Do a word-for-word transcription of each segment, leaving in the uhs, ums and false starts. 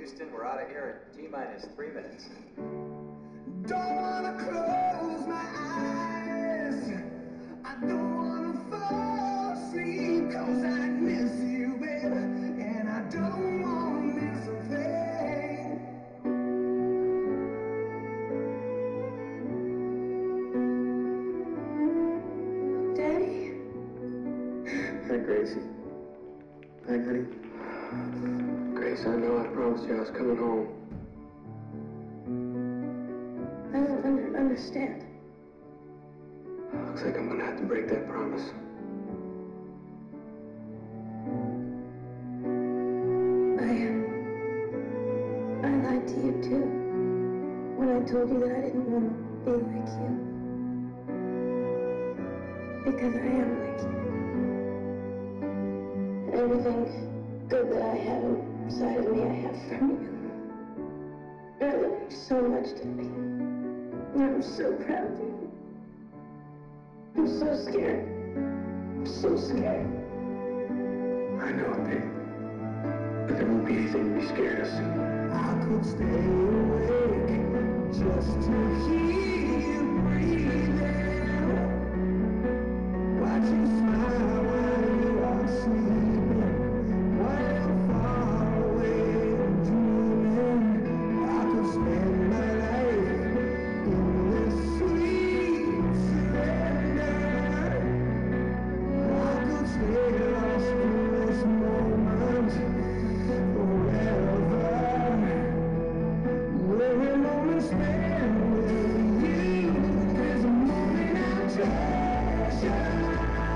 Houston, we're out of here in T-minus three minutes. Don't wanna close my eyes. I don't wanna fall asleep, cause I miss you, baby, and I don't wanna miss a thing. Daddy? Hi, Gracie. Hi, honey. Grace, I know I promised you I was coming home. I don't under understand. Looks like I'm gonna have to break that promise. I... I lied to you, too. When I told you that I didn't want to be like you. Because I am like you. And everything good that I have inside of me, I have from you. I love you so much, Daddy. And I'm so proud of you. I'm so scared. I'm so scared. I know it, babe. But there won't be anything to be scared of soon. I could stay awake just to hear you breathing. Watch you smile while you are sleeping. While I'm far away and dreaming, I could spend my life in this sweet surrender. I could stay lost in this moment forever. Every moment spent with you is a moment I treasure.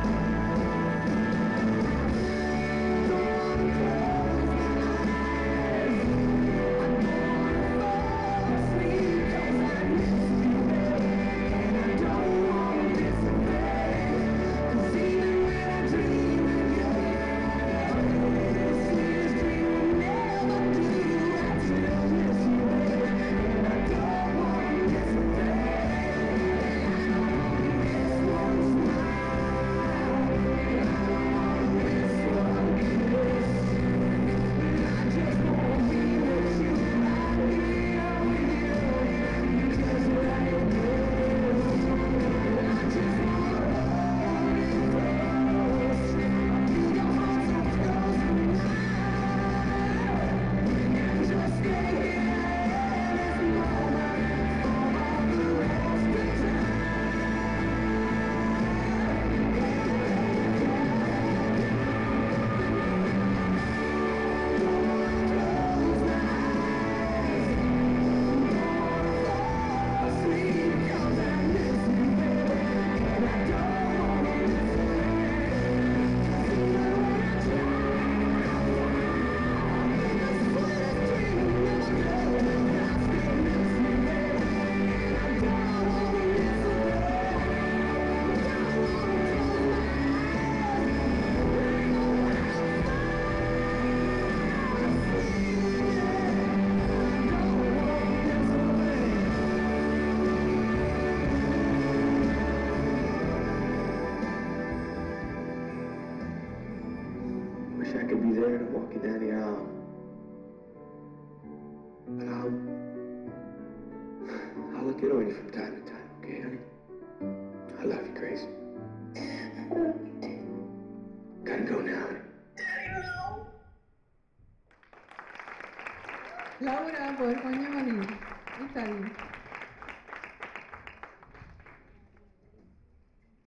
Don't close my eyes. I don't wanna fall asleep, cause I miss you, baby, and I don't wanna miss a thing. Cause even when I dream of you, the sweetest dream will never do. I still miss you, baby, and I don't wanna miss a thing. I don't miss one smile, and I don't wanna miss one kiss. And I just wanna be with you right here with you, just like this. And I just wanna hold you close. I feel your heart so close to mine, and just stay here in this moment for all the rest of time. Don't wanna close my eyes. Don't wanna fall asleep, cause I miss you, baby, and I don't wanna miss a thing. Cause even when I try, the sweetest dream will never come. I still miss you, baby, and I don't wanna miss a thing. Don't wanna close my eyes. I know when I see you again, I don't wanna miss a thing. Wish I could be there to walk you down the aisle. But I'll... I'll look in on you from time to time, okay, honey? I love you, Grace. I love you too. Gotta go now, honey. Daddy, no! Laura Borgognoni, Italy.